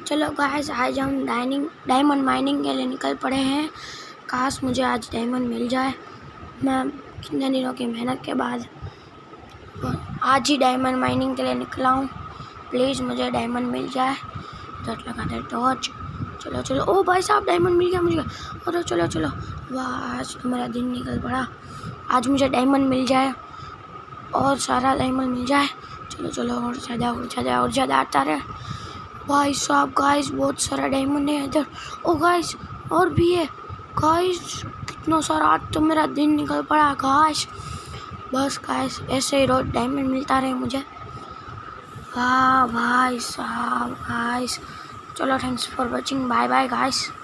चलो गाइस, आज हम डायमंड माइनिंग के लिए निकल पड़े हैं। काश मुझे आज डायमंड मिल जाए। मैं कितने दिनों की मेहनत के बाद आज ही डायमंड माइनिंग के लिए निकला हूँ। प्लीज़ मुझे डायमंड मिल जाए। डट लगा दे टॉर्च। चलो चलो, ओ भाई साहब डायमंड मिल गया मुझे। अरे चलो चलो, वाह आज तो मेरा दिन निकल पड़ा। आज मुझे डायमंड मिल जाए और सारा डायमंड मिल जाए। चलो चलो, और ज़्यादा आता रहे। भाई साहब गाइस, बहुत सारा डायमंड है इधर। ओ गाइस, और भी है गाइस, कितना सारा। आज तो मेरा दिन निकल पड़ा गाइस। बस गाइस, ऐसे ही रोज डायमंड मिलता रहे मुझे। वाह भाई साहब गाइस, चलो thanks for watching, bye bye guys.